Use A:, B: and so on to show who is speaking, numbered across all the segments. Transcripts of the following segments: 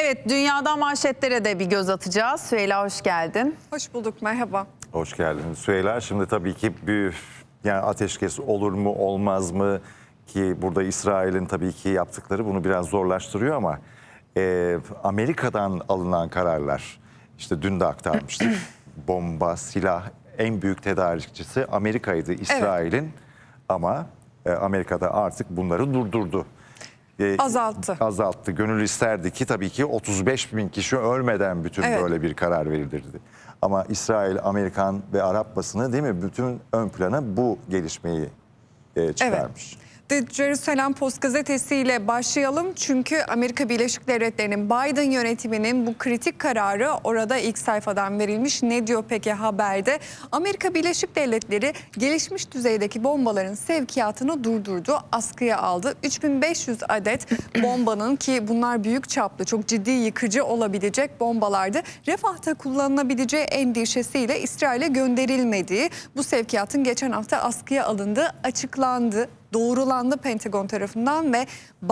A: Evet, dünyadan manşetlere de bir göz atacağız. Süheyla hoş geldin.
B: Hoş bulduk, merhaba.
C: Hoş geldin Süheyla. Şimdi tabii ki yani ateşkes olur mu olmaz mı ki burada İsrail'in tabii ki yaptıkları bunu biraz zorlaştırıyor ama Amerika'dan alınan kararlar, işte dün de aktarmıştık, bomba, silah en büyük tedarikçisi Amerika'ydı İsrail'in, evet. Ama Amerika'da artık bunları durdurdu. Azalttı. Gönül isterdi ki tabii ki 35.000 kişi ölmeden bütün böyle bir karar verilirdi. Ama İsrail, Amerikan ve Arap basını değil mi bütün ön plana bu gelişmeyi çıkarmış.
B: Evet. The Jerusalem Post gazetesiyle başlayalım. Çünkü Amerika Birleşik Devletleri'nin Biden yönetiminin bu kritik kararı orada ilk sayfadan verilmiş. Ne diyor peki haberde? Amerika Birleşik Devletleri gelişmiş düzeydeki bombaların sevkiyatını durdurdu, askıya aldı. 3500 adet bombanın, ki bunlar büyük çaplı, çok ciddi yıkıcı olabilecek bombalardı, Refah'ta kullanılabileceği endişesiyle İsrail'e gönderilmediği, bu sevkiyatın geçen hafta askıya alındığı açıklandı. Doğrulandı Pentagon tarafından ve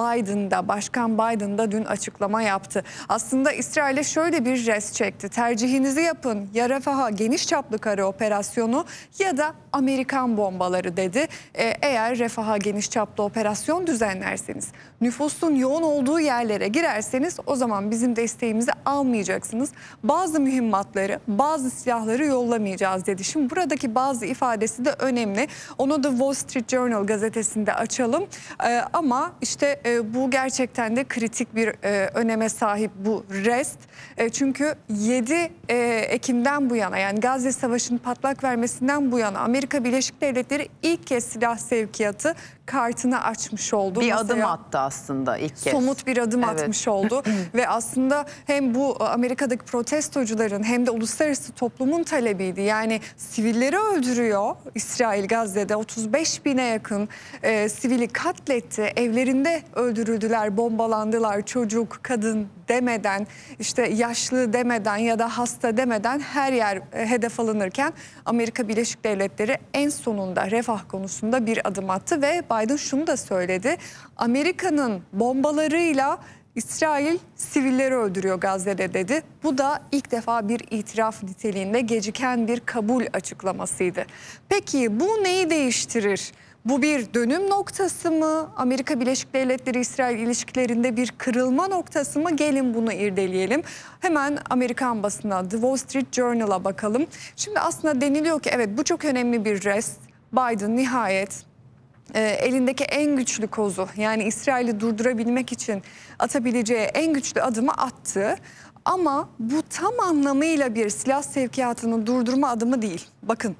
B: Başkan Biden da dün açıklama yaptı. Aslında İsrail'e şöyle bir jest çekti. Tercihinizi yapın, ya Refah'a geniş çaplı kara operasyonu ya da Amerikan bombaları dedi. Eğer Refah'a geniş çaplı operasyon düzenlerseniz, nüfusun yoğun olduğu yerlere girerseniz o zaman bizim desteğimizi almayacaksınız. Bazı mühimmatları, bazı silahları yollamayacağız dedi. Şimdi buradaki bazı ifadesi de önemli. Onu da Wall Street Journal gazetesinde açalım. Ama işte bu gerçekten de kritik bir öneme sahip bu rest. Çünkü 7 Ekim'den bu yana, yani Gazze Savaşı'nın patlak vermesinden bu yana Amerika Birleşik Devletleri ilk kez silah sevkiyatı kartını açmış oldu.
A: Bir adım attı aslında ilk kez.
B: Somut bir adım atmış oldu. Ve aslında hem bu Amerika'daki protestocuların hem de uluslararası toplumun talebiydi. Yani sivilleri öldürüyor İsrail Gazze'de. 35.000'e yakın sivili katletti. Evlerinde öldürüldüler, bombalandılar. Çocuk, kadın demeden, işte yaşlı demeden ya da hasta demeden her yer hedef alınırken Amerika Birleşik Devletleri en sonunda Refah konusunda bir adım attı ve Biden şunu da söyledi. Amerika'nın bombalarıyla İsrail sivilleri öldürüyor Gazze'de dedi. Bu da ilk defa bir itiraf niteliğinde geciken bir kabul açıklamasıydı. Peki bu neyi değiştirir? Bu bir dönüm noktası mı? Amerika Birleşik Devletleri İsrail ilişkilerinde bir kırılma noktası mı? Gelin bunu irdeleyelim. Hemen Amerikan basına, The Wall Street Journal'a bakalım. Şimdi aslında deniliyor ki evet, bu çok önemli bir rest. Biden nihayet elindeki en güçlü kozu, yani İsrail'i durdurabilmek için atabileceği en güçlü adımı attı. Ama bu tam anlamıyla bir silah sevkiyatını durdurma adımı değil. Bakın.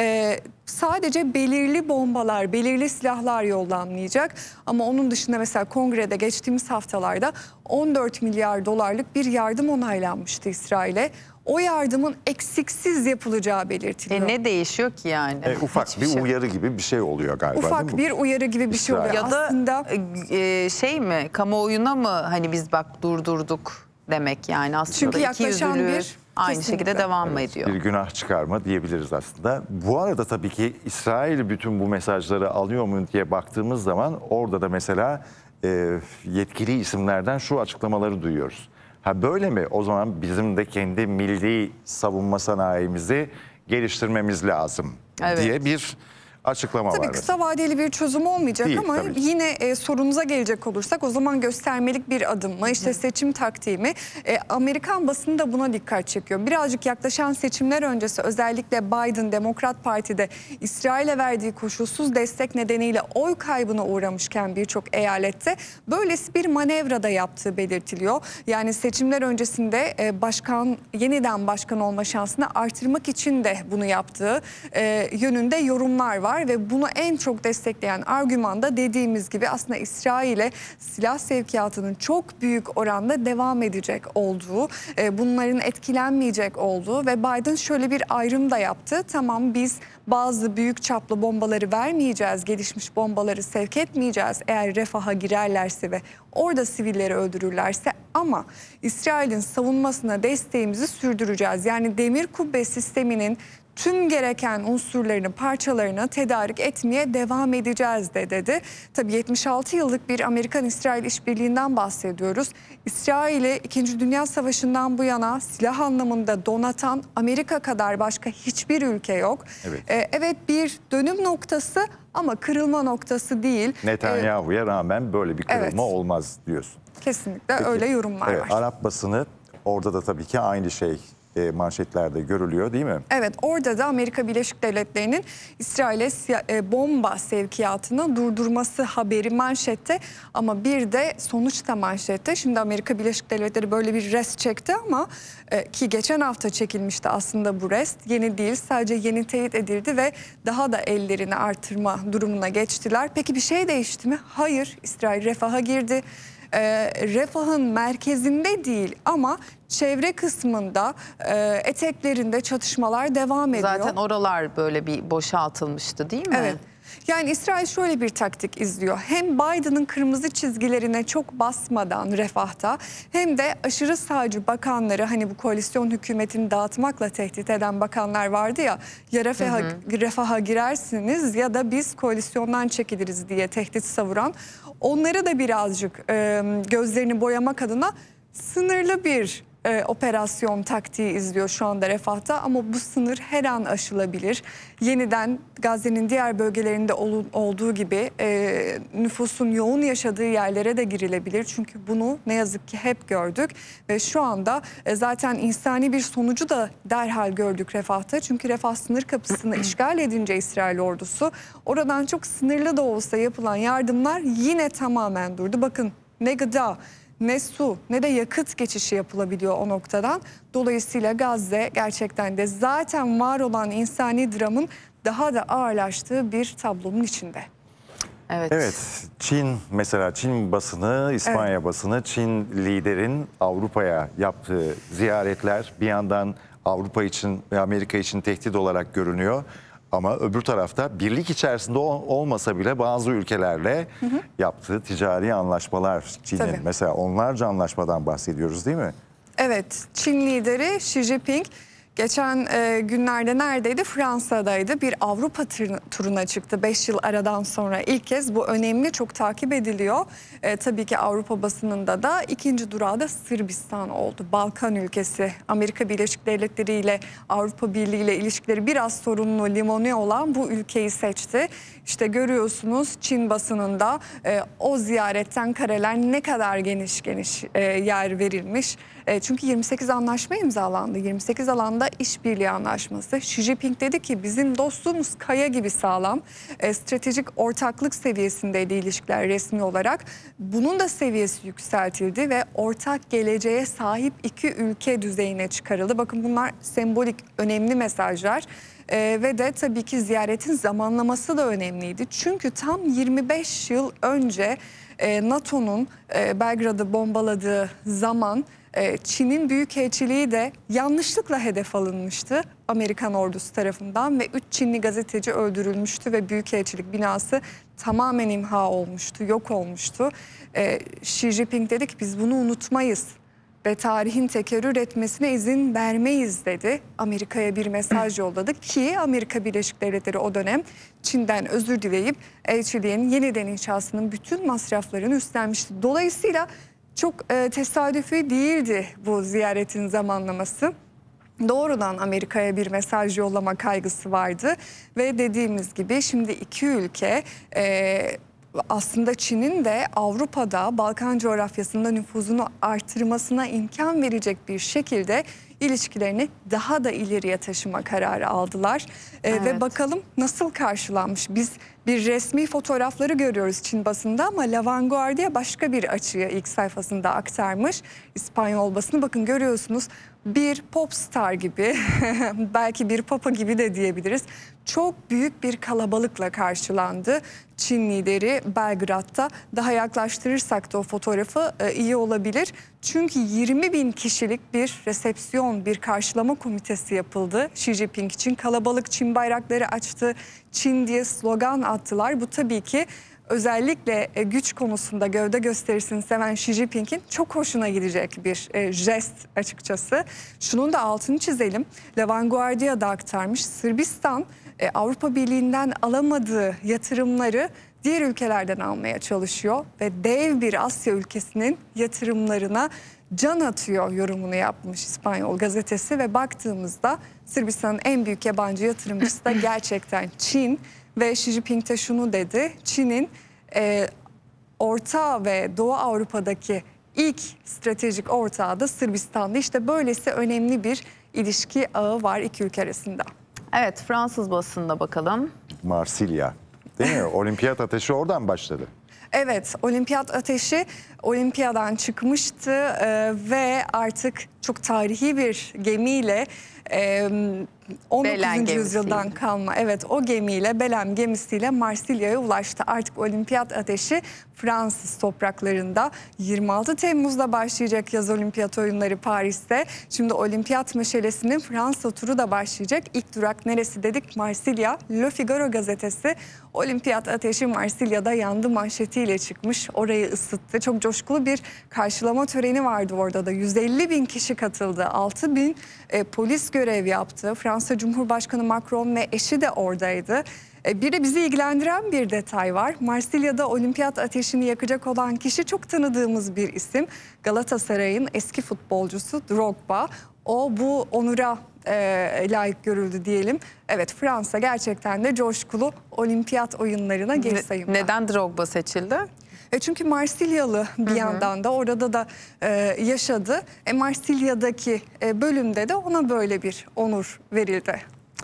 B: Sadece belirli bombalar, belirli silahlar yollanmayacak. Ama onun dışında mesela Kongre'de geçtiğimiz haftalarda 14 milyar dolarlık bir yardım onaylanmıştı İsrail'e. O yardımın eksiksiz yapılacağı belirtiliyor.
A: Ne değişiyor ki yani?
C: Ufak bir uyarı gibi bir şey oluyor galiba.
B: Ufak bir uyarı gibi bir şey oluyor.
A: Ya da
B: aslında
A: şey mi, kamuoyuna mı hani biz bak durdurduk demek yani aslında.
B: Çünkü yaklaşan bir...
A: Aynı
B: Kesinlikle.
A: şekilde devam mı ediyor?
C: Bir günah çıkarma diyebiliriz aslında. Bu arada tabii ki İsrail bütün bu mesajları alıyor mu diye baktığımız zaman orada da mesela yetkili isimlerden şu açıklamaları duyuyoruz. Ha böyle mi? O zaman bizim de kendi milli savunma sanayimizi geliştirmemiz lazım diye bir açıklama var.
B: Tabii kısa vadeli bir çözüm olmayacak değil, ama yine sorunuza gelecek olursak o zaman göstermelik bir adım mı? İşte seçim taktiği mi? Amerikan basını da buna dikkat çekiyor. Birazcık yaklaşan seçimler öncesi özellikle Biden Demokrat Parti'de İsrail'e verdiği koşulsuz destek nedeniyle oy kaybına uğramışken birçok eyalette böylesi bir manevra da yaptığı belirtiliyor. Yani seçimler öncesinde yeniden başkan olma şansını artırmak için de bunu yaptığı yönünde yorumlar var. Ve bunu en çok destekleyen argüman da dediğimiz gibi aslında İsrail'e silah sevkiyatının çok büyük oranda devam edecek olduğu, bunların etkilenmeyecek olduğu ve Biden şöyle bir ayrım da yaptı. Tamam, biz bazı büyük çaplı bombaları vermeyeceğiz, gelişmiş bombaları sevk etmeyeceğiz eğer Refah'a girerlerse ve orada sivilleri öldürürlerse, ama İsrail'in savunmasına desteğimizi sürdüreceğiz. Yani demir kubbe sisteminin tüm gereken unsurlarını, parçalarını tedarik etmeye devam edeceğiz de dedi. Tabii 76 yıllık bir Amerikan-İsrail işbirliğinden bahsediyoruz. İsrail'i 2. Dünya Savaşı'ndan bu yana silah anlamında donatan Amerika kadar başka hiçbir ülke yok.
C: Evet.
B: Evet, bir dönüm noktası ama kırılma noktası değil.
C: Netanyahu'ya rağmen böyle bir kırılma
B: Evet.
C: olmaz diyorsun.
B: Kesinlikle
C: Peki,
B: öyle yorumlar
C: evet,
B: var.
C: Arap basını orada da tabii ki aynı şey manşetlerde görülüyor değil mi?
B: Evet, orada da Amerika Birleşik Devletleri'nin İsrail'e bomba sevkiyatını durdurması haberi manşette, ama bir de sonuçta manşette. Şimdi Amerika Birleşik Devletleri böyle bir rest çekti ama ki geçen hafta çekilmişti aslında bu rest. Yeni değil, sadece yeni teyit edildi ve daha da ellerini artırma durumuna geçtiler. Peki bir şey değişti mi? Hayır, İsrail refaha girdi. Refahın merkezinde değil ama çevre kısmında, eteklerinde çatışmalar devam ediyor.
A: Zaten oralar böyle bir boşaltılmıştı değil mi?
B: Evet. Yani İsrail şöyle bir taktik izliyor. Hem Biden'ın kırmızı çizgilerine çok basmadan Refah'ta, hem de aşırı sağcı bakanları, hani bu koalisyon hükümetini dağıtmakla tehdit eden bakanlar vardı ya, ya Refah'a girersiniz ya da biz koalisyondan çekiliriz diye tehdit savuran, onları da birazcık gözlerini boyamak adına sınırlı bir operasyon taktiği izliyor şu anda Refah'ta, ama bu sınır her an aşılabilir. Yeniden Gazze'nin diğer bölgelerinde olduğu gibi nüfusun yoğun yaşadığı yerlere de girilebilir. Çünkü bunu ne yazık ki hep gördük ve şu anda zaten insani bir sonucu da derhal gördük Refah'ta. Çünkü Refah sınır kapısını işgal edince İsrail ordusu, oradan çok sınırlı da olsa yapılan yardımlar yine tamamen durdu. Bakın, ne gıda, ne su, ne de yakıt geçişi yapılabiliyor o noktadan. Dolayısıyla Gazze gerçekten de zaten var olan insani dramın daha da ağırlaştığı bir tablonun içinde.
A: Evet.
C: Evet, Çin mesela, Çin basını, İspanya basını, Çin liderin Avrupa'ya yaptığı ziyaretler bir yandan Avrupa için ve Amerika için tehdit olarak görünüyor. Ama öbür tarafta birlik içerisinde olmasa bile bazı ülkelerle yaptığı ticari anlaşmalar Çin'in.
B: Tabii.
C: Mesela onlarca anlaşmadan bahsediyoruz değil mi?
B: Evet, Çin lideri Xi Jinping geçen günlerde neredeydi? Fransa'daydı. Bir Avrupa turuna çıktı 5 yıl aradan sonra ilk kez. Bu önemli, çok takip ediliyor. Tabii ki Avrupa basınında da ikinci durağı da Sırbistan oldu. Balkan ülkesi. Amerika Birleşik Devletleri ile Avrupa Birliği ile ilişkileri biraz sorunlu, limoni olan bu ülkeyi seçti. İşte görüyorsunuz Çin basınında o ziyaretten kareler ne kadar geniş yer verilmiş. Çünkü 28 anlaşma imzalandı. 28 alanda işbirliği anlaşması. Xi Jinping dedi ki bizim dostluğumuz kaya gibi sağlam. Stratejik ortaklık seviyesindeydi ilişkiler resmi olarak. Bunun da seviyesi yükseltildi ve ortak geleceğe sahip iki ülke düzeyine çıkarıldı. Bakın, bunlar sembolik, önemli mesajlar. Ve de tabii ki ziyaretin zamanlaması da önemliydi. Çünkü tam 25 yıl önce NATO'nun Belgrad'ı bombaladığı zaman Çin'in büyükelçiliği de yanlışlıkla hedef alınmıştı Amerikan ordusu tarafından ve 3 Çinli gazeteci öldürülmüştü ve büyükelçilik binası tamamen imha olmuştu, yok olmuştu. Xi Jinping dedi ki biz bunu unutmayız ve tarihin tekerrür etmesine izin vermeyiz dedi. Amerika'ya bir mesaj yolladı ki Amerika Birleşik Devletleri o dönem Çin'den özür dileyip elçiliğin yeniden inşasının bütün masraflarını üstlenmişti. Dolayısıyla çok tesadüfi değildi bu ziyaretin zamanlaması. Doğrudan Amerika'ya bir mesaj yollama kaygısı vardı ve dediğimiz gibi şimdi iki ülke aslında Çin'in de Avrupa'da, Balkan coğrafyasında nüfuzunu artırmasına imkan verecek bir şekilde ilişkilerini daha da ileriye taşıma kararı aldılar.
A: Evet.
B: Ve bakalım nasıl karşılanmış. Biz bir resmi fotoğrafları görüyoruz Çin basında ama La Vanguardia başka bir açıyı ilk sayfasında aktarmış. İspanyol basını, bakın görüyorsunuz, bir pop star gibi belki bir papa gibi de diyebiliriz. Çok büyük bir kalabalıkla karşılandı Çin lideri Belgrad'da. Daha yaklaştırırsak da o fotoğrafı iyi olabilir. Çünkü 20.000 kişilik bir resepsiyon, bir karşılama komitesi yapıldı Xi Jinping için. Kalabalık Çin bayrakları açtı, Çin diye slogan attılar. Bu tabii ki özellikle güç konusunda gövde gösterisini seven Xi Jinping'in çok hoşuna gidecek bir jest açıkçası. Şunun da altını çizelim. La Vanguardia'da aktarmış. Sırbistan Avrupa Birliği'nden alamadığı yatırımları diğer ülkelerden almaya çalışıyor ve dev bir Asya ülkesinin yatırımlarına can atıyor yorumunu yapmış İspanyol gazetesi ve baktığımızda Sırbistan'ın en büyük yabancı yatırımcısı da gerçekten Çin ve Xi Jinping de şunu dedi: Çin'in Orta ve Doğu Avrupa'daki ilk stratejik ortağı da Sırbistan'da. İşte böylesi önemli bir ilişki ağı var iki ülke arasında.
A: Evet, Fransız basında bakalım.
C: Marsilya, değil mi? Olimpiyat ateşi oradan başladı.
B: Evet, olimpiyat ateşi olimpiyadan çıkmıştı ve artık çok tarihi bir gemiyle 19. yüzyıldan kalma, evet, o gemiyle, Belem gemisiyle Marsilya'ya ulaştı. Artık olimpiyat ateşi Fransız topraklarında. 26 Temmuz'da başlayacak yaz olimpiyat oyunları Paris'te. Şimdi olimpiyat meşalesinin Fransa turu da başlayacak. İlk durak neresi dedik? Marsilya. Le Figaro gazetesi olimpiyat ateşi Marsilya'da yandı manşetiyle çıkmış. Orayı ısıttı. Çok coşkulu bir karşılama töreni vardı orada da. 150 bin kişi katıldı. 6 bin polis görev yaptı. Fransa Cumhurbaşkanı Macron ve eşi de oradaydı. Bir de bizi ilgilendiren bir detay var. Marsilya'da olimpiyat ateşini yakacak olan kişi çok tanıdığımız bir isim. Galatasaray'ın eski futbolcusu Drogba. O bu onura layık görüldü diyelim. Evet, Fransa gerçekten de coşkulu olimpiyat oyunlarına geri sayımda.
A: Neden Drogba seçildi?
B: Çünkü Marsilyalı bir yandan da orada da yaşadı. Marsilya'daki bölümde de ona böyle bir onur verildi.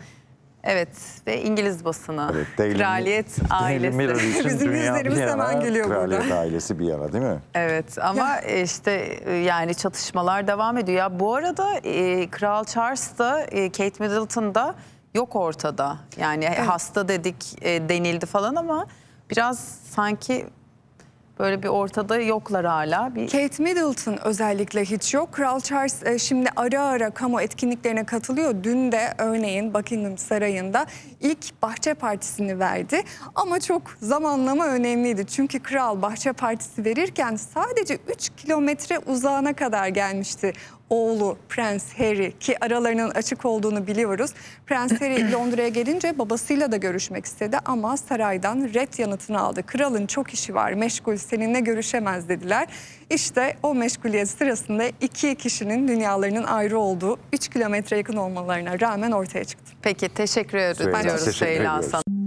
A: Evet, ve İngiliz basını,
C: Evet,
A: kraliyet ailesi.
B: Bizim yüzlerimiz hemen geliyor burada.
C: Kraliyet ailesi bir yana, değil mi?
A: Evet, ama işte yani çatışmalar devam ediyor. Ya bu arada Kral Charles da Kate Middleton da yok ortada. Yani hasta dedik, denildi falan ama biraz sanki böyle bir ortada yoklar hala.
B: Kate Middleton özellikle hiç yok. Kral Charles şimdi ara ara kamu etkinliklerine katılıyor. Dün de örneğin Buckingham Sarayı'nda ilk bahçe partisini verdi. Ama çok zamanlama önemliydi. Çünkü kral bahçe partisi verirken sadece 3 kilometre uzağına kadar gelmişti oğlu Prens Harry, ki aralarının açık olduğunu biliyoruz. Prens Harry Londra'ya gelince babasıyla da görüşmek istedi ama saraydan ret yanıtını aldı. Kralın çok işi var, meşgul, seninle görüşemez dediler. İşte o meşguliyet sırasında iki kişinin dünyalarının ayrı olduğu 3 kilometre yakın olmalarına rağmen ortaya çıktı.
A: Peki, teşekkür ediyoruz
C: Teşekkür
A: Süheyla
C: ediyoruz.
A: sana.